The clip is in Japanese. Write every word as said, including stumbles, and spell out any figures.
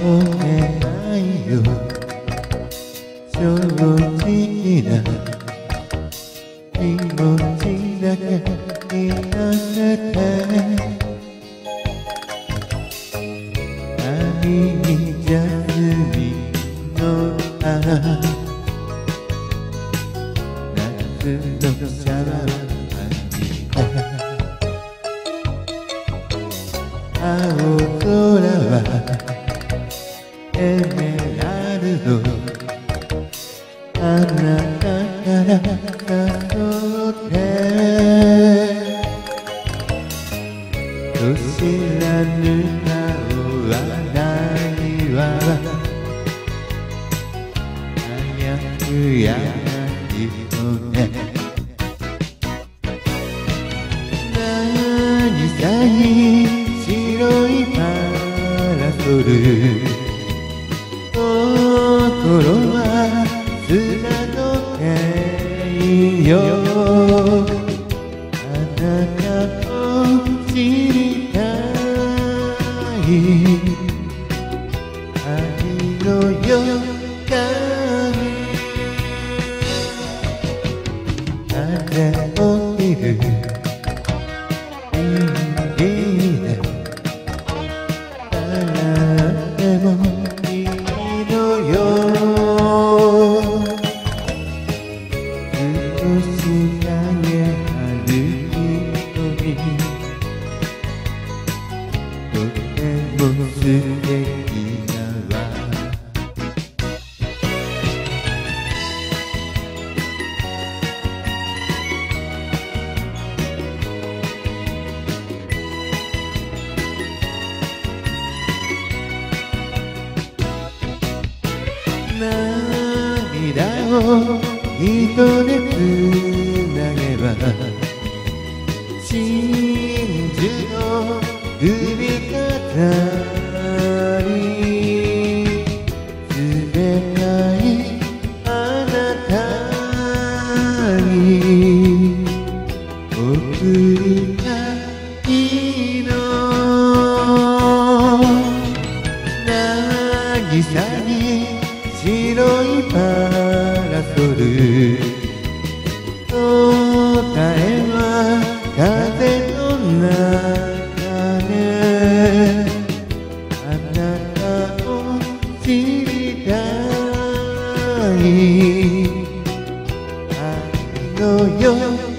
めないよ正直な気持ちだけ聞かせて髪にジャスミンの花夏のシャワー青空はエメラルドあなたから誘って知らぬ顔はないわ早くやないとね何さに白いパラソル心は砂の手よあなたを知りたい愛の予感風を切る素敵だわ涙を糸でつなげば真珠の首飾り冷たいあなたに贈りたいの渚に白いパラソル答えは風の中であなたを知りたい愛の予